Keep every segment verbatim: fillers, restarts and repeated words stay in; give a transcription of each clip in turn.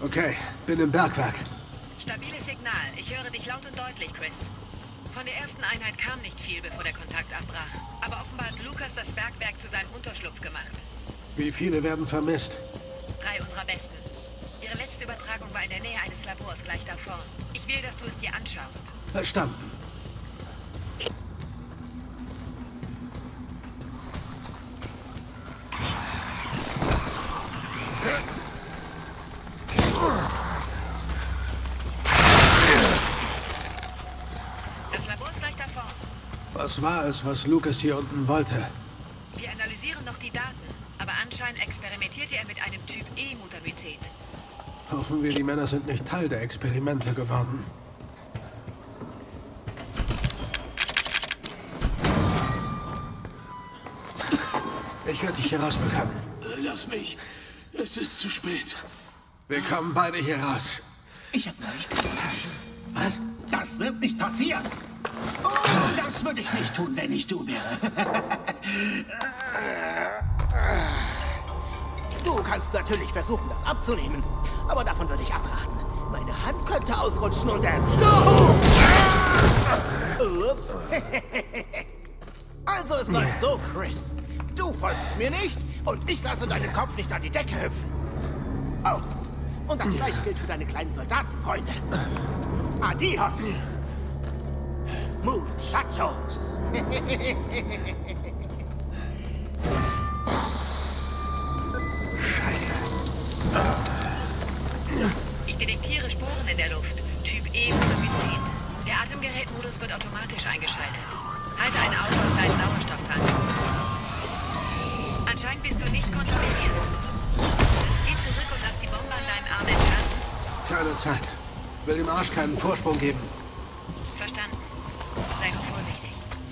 Okay, bin im Bergwerk. Stabiles Signal. Ich höre dich laut und deutlich, Chris. Von der ersten Einheit kam nicht viel, bevor der Kontakt abbrach. Aber offenbar hat Lucas das Bergwerk zu seinem Unterschlupf gemacht. Wie viele werden vermisst? Drei unserer Besten. Ihre letzte Übertragung war in der Nähe eines Labors gleich da vorn. Ich will, dass du es dir anschaust. Verstanden. Das Labor ist gleich da vorn. Was war es, was Lucas hier unten wollte? Wir analysieren noch die Daten, aber anscheinend experimentierte er mit einem Typ E-Mutamycet. Hoffen wir, die Männer sind nicht Teil der Experimente geworden. Ich werde dich hier rausbekommen. Lass mich. Es ist zu spät. Wir kommen beide hier raus. Ich hab euch gesagt. Was? Das wird nicht passieren. Oh, das würde ich nicht tun, wenn ich du wäre. Du kannst natürlich versuchen, das abzunehmen. Aber davon würde ich abraten. Meine Hand könnte ausrutschen und dann... Stopp! Ups. Also es läuft so, Chris. Du folgst mir nicht und ich lasse deinen Kopf nicht an die Decke hüpfen. Oh, und das gleiche gilt für deine kleinen Soldatenfreunde. Adios! Muchachos! Scheiße. Ich detektiere Spuren in der Luft. Typ E-Mutamycet. Der Atemgerätmodus wird automatisch eingeschaltet. Halte ein Auge auf deinen Sauerstofftank. Anscheinend bist du nicht kontrolliert. Geh zurück und lass die Bombe an deinem Arm entfernen. Keine Zeit. Will dem Arsch keinen Vorsprung geben. Verstanden. Sei nur vorsichtig.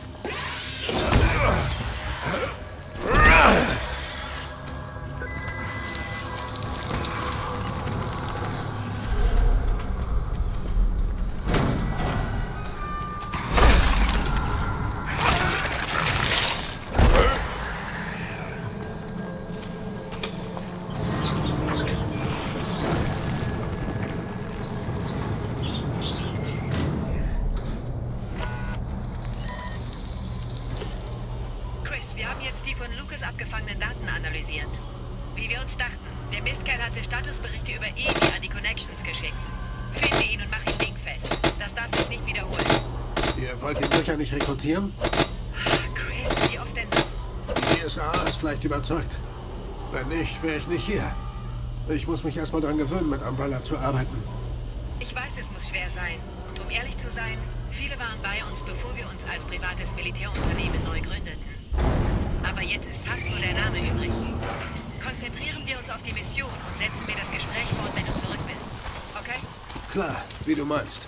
Wir haben jetzt die von Lucas abgefangenen Daten analysiert. Wie wir uns dachten, der Mistkerl hatte Statusberichte über Edi an die Connections geschickt. Finde ihn und mach ihn dingfest. Das darf sich nicht wiederholen. Ihr wollt ihn sicher nicht rekrutieren? Chris, wie oft denn noch? Die D S A ist vielleicht überzeugt. Wenn nicht, wäre ich nicht hier. Ich muss mich erstmal dran gewöhnen, mit Umbrella zu arbeiten. Ich weiß, es muss schwer sein. Und um ehrlich zu sein, viele waren bei uns, bevor wir uns als privates Militärunternehmen neu gründeten. Aber jetzt ist fast nur der Name übrig. Konzentrieren wir uns auf die Mission und setzen wir das Gespräch fort, wenn du zurück bist. Okay? Klar, wie du meinst.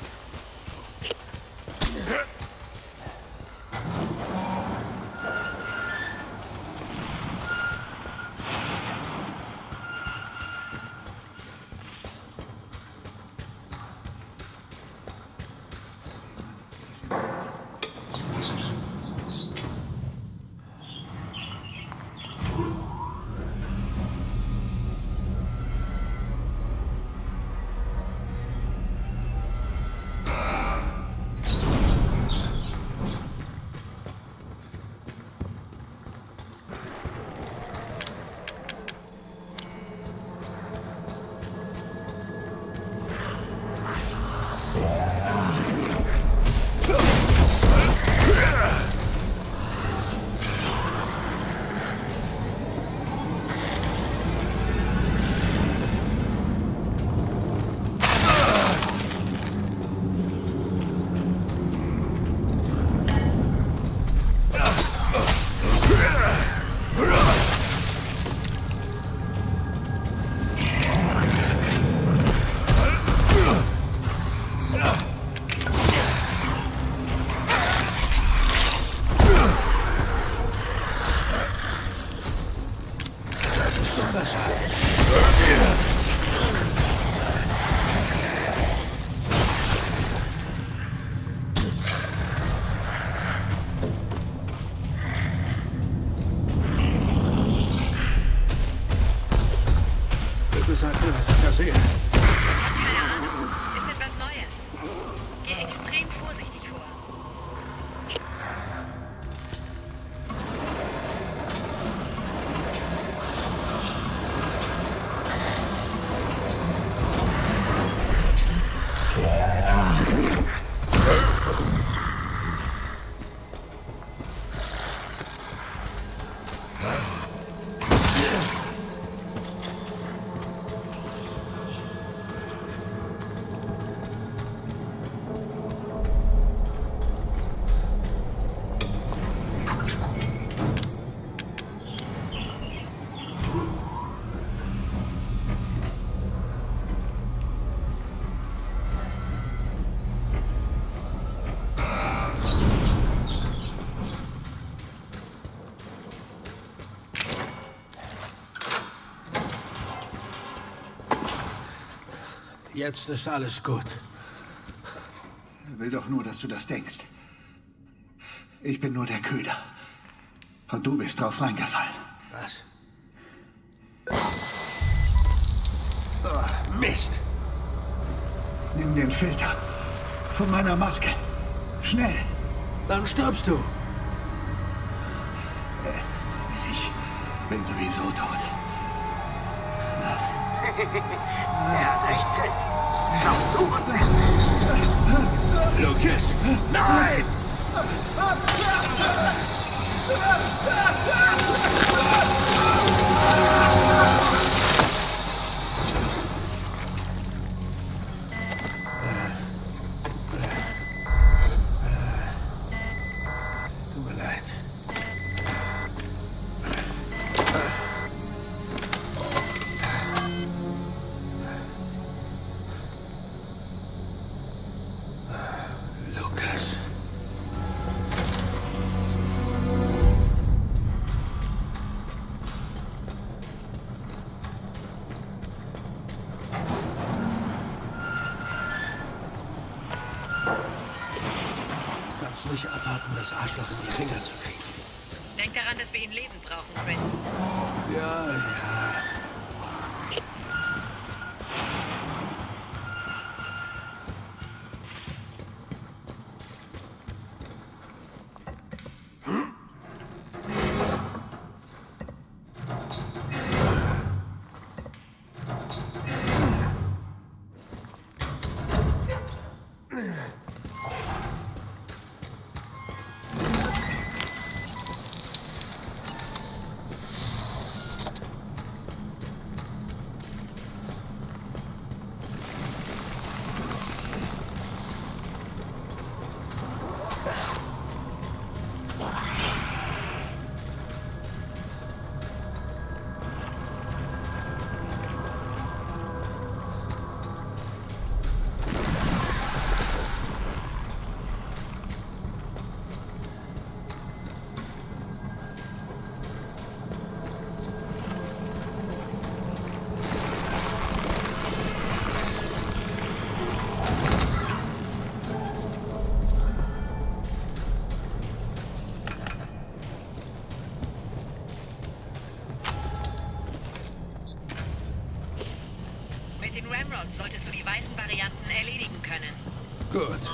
Jetzt ist alles gut. Er will doch nur, dass du das denkst. Ich bin nur der Köder. Und du bist drauf reingefallen. Was? Oh, Mist! Nimm den Filter von meiner Maske. Schnell! Dann stirbst du. Ich bin sowieso tot. Ja, recht, Chris. Versucht es. Lucas! Nein! Tut mir leid. Lucas. Kannst nicht erwarten, das Arschloch in die Finger zu kriegen. Denk daran, dass wir ihn lebend brauchen, Chris. Ja, ja. Mit den Ramrods solltest du die weißen Varianten erledigen können. Gut.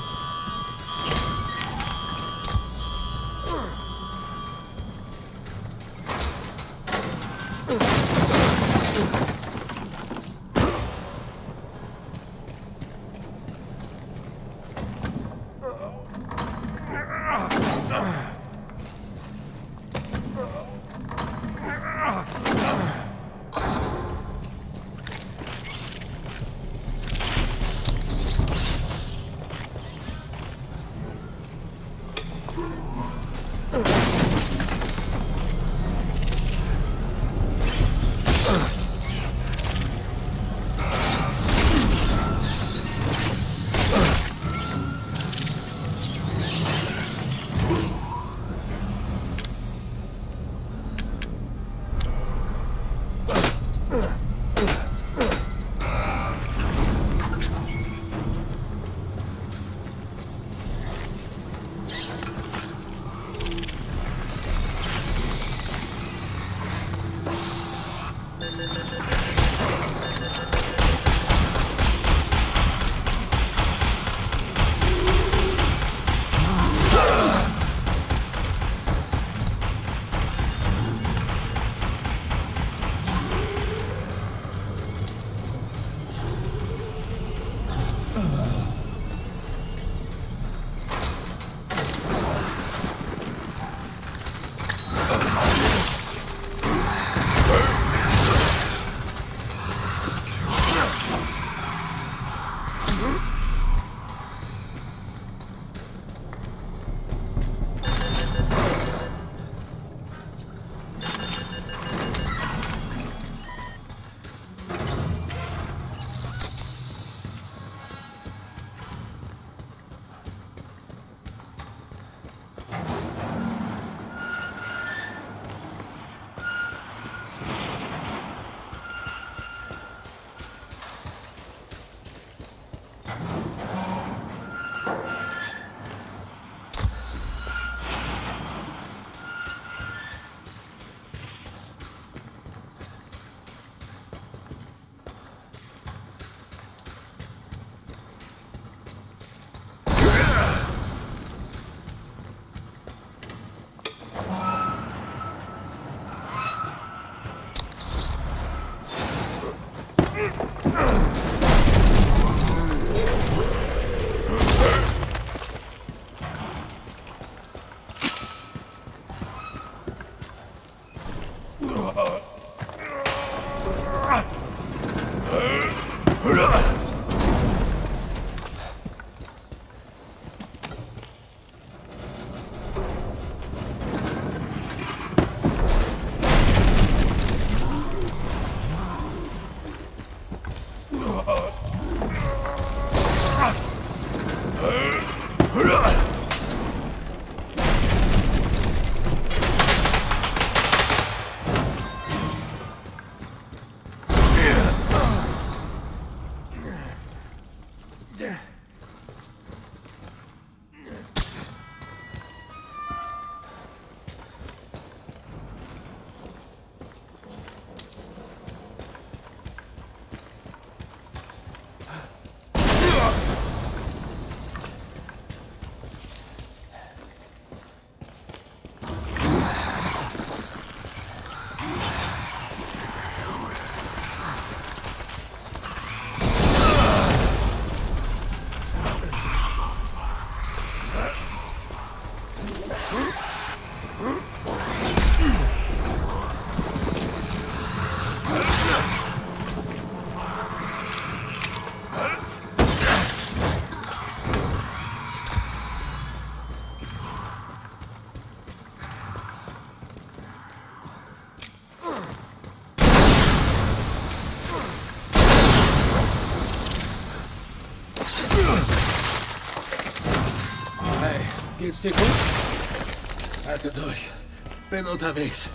Geht's dir gut? Halte durch. Bin unterwegs.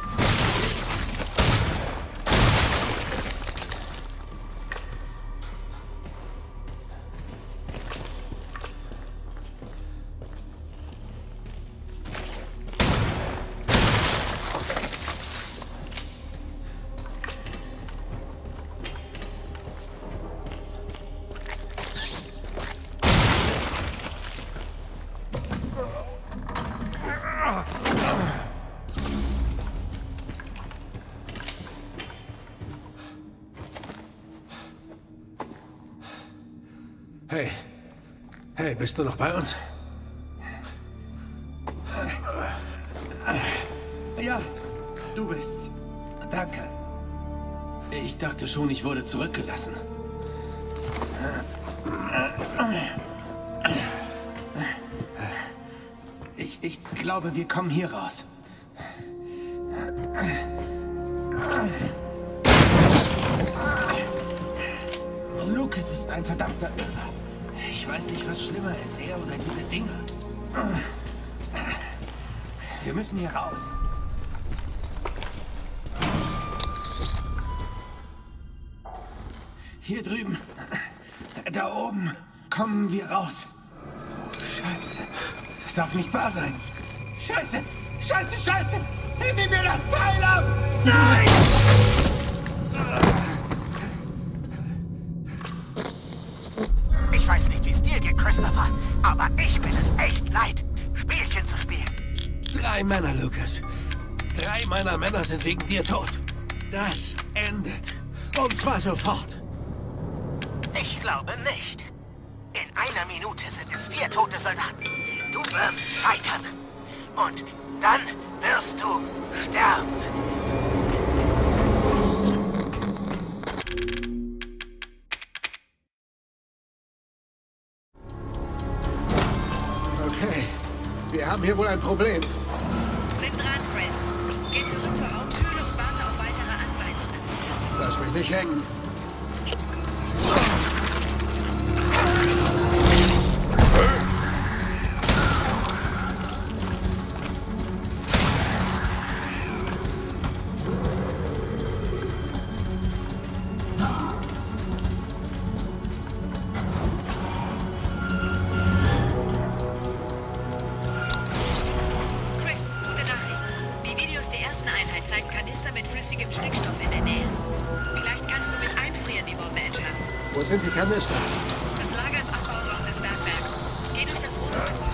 Hey. Hey, bist du noch bei uns? Ja, du bist's. Danke. Ich dachte schon, ich wurde zurückgelassen. Ich, ich glaube, wir kommen hier raus. Lucas ist ein verdammter Irrer. Ich weiß nicht, was schlimmer ist, er oder diese Dinger. Wir müssen hier raus. Hier drüben, da oben, kommen wir raus. Scheiße, das darf nicht wahr sein. Scheiße, scheiße, scheiße! Nimm mir das Teil ab! Nein! Ich weiß nicht, wie es dir geht, Christopher, aber ich bin es echt leid, Spielchen zu spielen. Drei Männer, Lucas. Drei meiner Männer sind wegen dir tot. Das endet. Und zwar sofort. Ich glaube nicht. In einer Minute sind es vier tote Soldaten. Du wirst scheitern. Und dann wirst du sterben. Okay. Wir haben hier wohl ein Problem. Sind dran, Chris. Geh zurück zur Hauptkühle und warte auf weitere Anweisungen. Lass mich nicht hängen. Chris, gute Nachrichten. Die Videos der ersten Einheit zeigen Kanister mit flüssigem Stickstoff in der Nähe. Vielleicht kannst du mit Einfrieren die Bombe entschärfen. Wo sind die Kanister? Das Lager im Abbauraum des Bergwerks. Geh durch das rote Tor.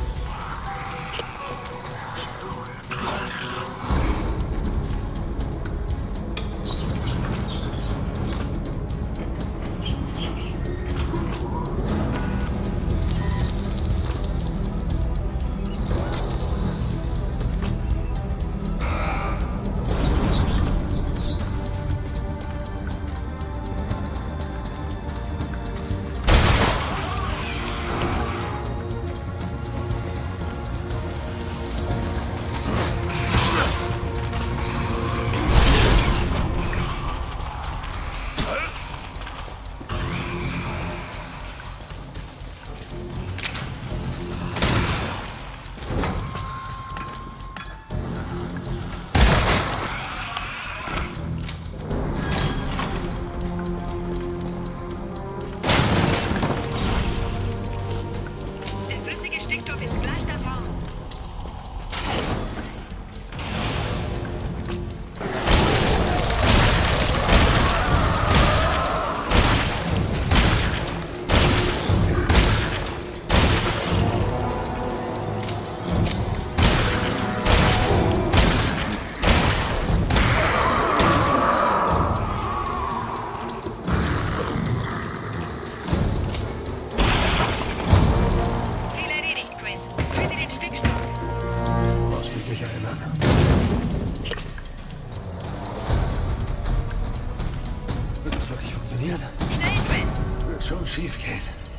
und schief gehen.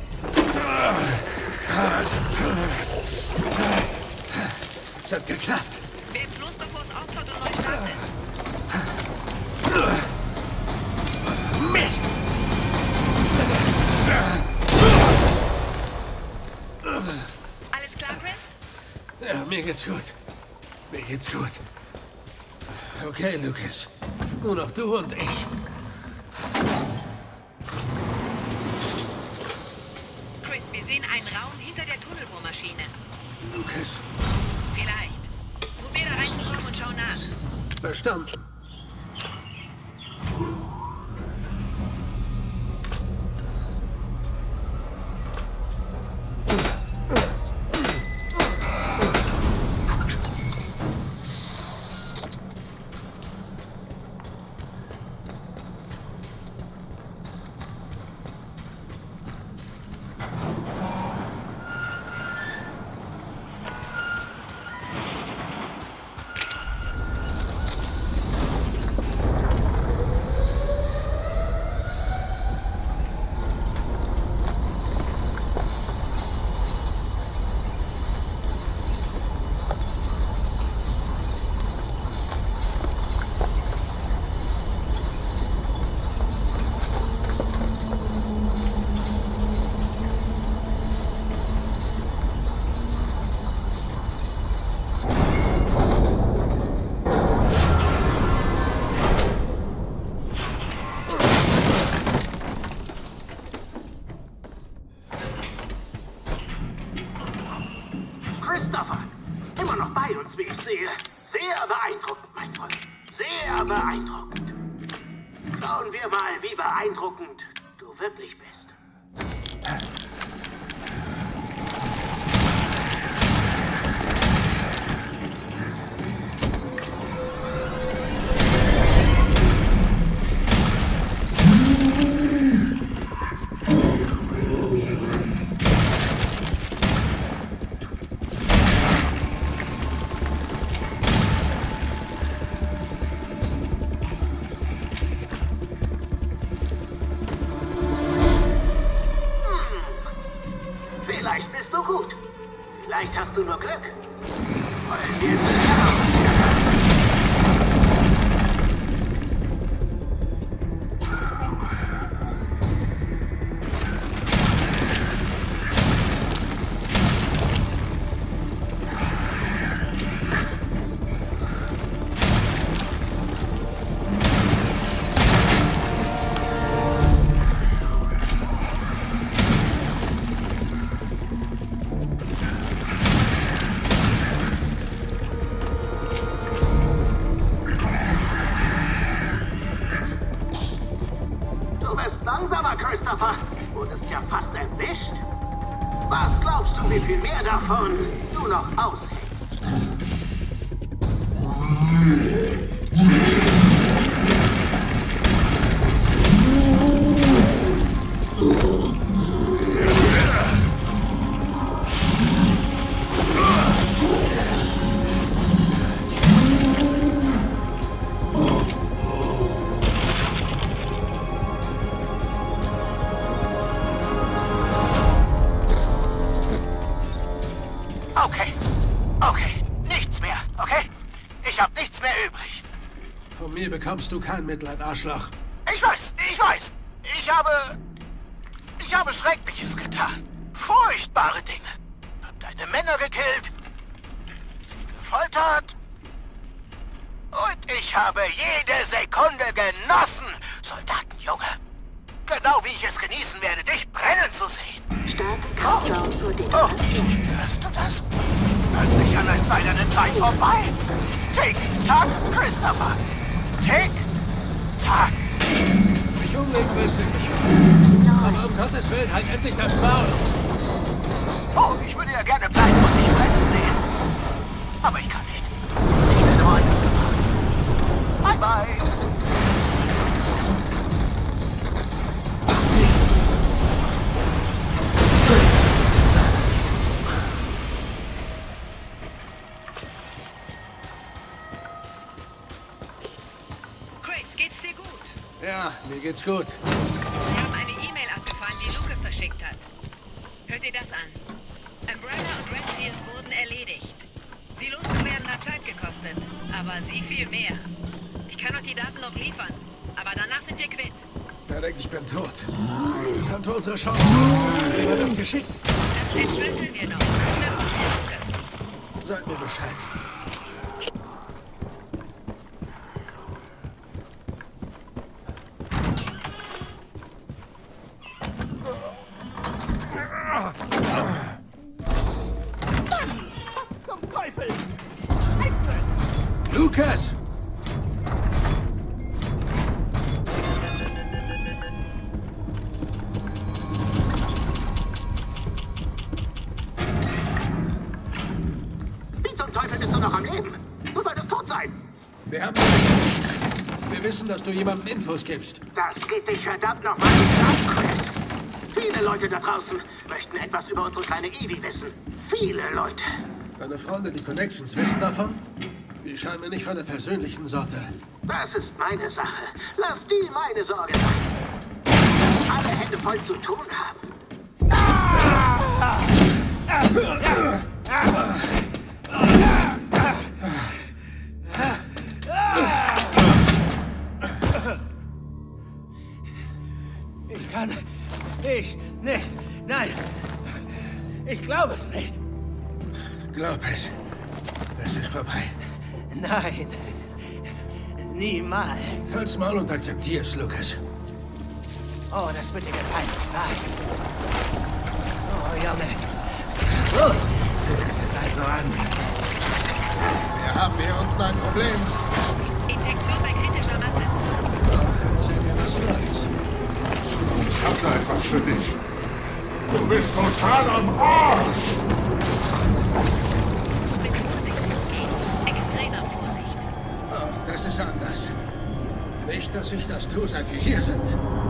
Es hat geklappt. Wer jetzt los, bevor es auftaut und neu startet? Mist! Alles klar, Chris? Ja, mir geht's gut. Mir geht's gut. Okay, Lucas. Nur noch du und ich. Chris, wir sehen einen Raum hinter der Tunnelbohrmaschine. Lucas. Vielleicht. Probier da reinzukommen und schau nach. Verstanden. Christopher, immer noch bei uns, wie ich sehe. Sehr beeindruckend, mein Freund. Sehr beeindruckend. Schauen wir mal, wie beeindruckend du wirklich bist. Vielleicht bist du gut. Vielleicht hast du nur Glück. Wollen wir zusammen? Langsamer, Christopher. Wurdest ja fast erwischt. Was glaubst du, wie viel mehr davon du noch aushältst? Okay, okay, nichts mehr, okay? Ich hab nichts mehr übrig. Von mir bekommst du kein Mitleid, Arschloch. Ich weiß, ich weiß. Ich habe... Ich habe Schreckliches getan. Furchtbare Dinge. Hab deine Männer gekillt. Sie gefoltert. Und ich habe jede Sekunde genossen, Soldatenjunge. Genau wie ich es genießen werde, dich brennen zu sehen. Starte Countdown zur Detonation. Oh, hörst du das? Plötzlich an sei deine Zeit vorbei. Tick, tack, Christopher. Tick, tack. Mich umlegen willst du nicht. Aber um Gottes Willen, halt endlich das Maul. Oh, ich würde ja gerne bleiben und dich brennen sehen. Aber ich kann nicht. Ich werde woanders gefahren. Bye, bye. Chris, geht's dir gut? Ja, mir geht's gut. Wir haben eine E-Mail abgefahren, die Lucas dir das an. Umbrella und Redfield wurden erledigt. Sie loszuwerden hat Zeit gekostet, aber sie viel mehr. Ich kann euch die Daten noch liefern, aber danach sind wir quitt. Er denkt, ich bin tot. Könnte unsere Chance. Wie war das geschickt? Das entschlüsseln wir noch. Stimmt, Lucas. Sag mir Bescheid. Zum Teufel! Lucas! Wie zum Teufel bist du noch am Leben? Du solltest tot sein! Wir haben... Wir wissen, dass du jemandem Infos gibst. Das geht dich verdammt nochmal nicht an, Chris. Viele Leute da draußen möchten etwas über unsere kleine Evie wissen. Viele Leute. Deine Freunde, die Connections, wissen davon? Die scheinen mir nicht von der persönlichen Sorte. Das ist meine Sache. Lass die meine Sorge sein. Alle Hände voll zu tun haben. Ich kann... Ich nicht. Nein. Ich glaube es nicht. Glaub es. Es ist vorbei. Nein. Niemals. Halt's Maul und akzeptier's, Lucas. Oh, das wird dir gefallen. Nein. Oh, Junge. So. Es ist also an. Wir haben hier unten ein Problem. Infektion bei kritischer Masse. Erzähl mir, was los ist. Ich hab da etwas für dich. Du bist total am Arsch! Du musst mit Vorsicht umgehen. Extremer Vorsicht. Oh, das ist anders. Nicht, dass ich das tue, seit wir hier sind.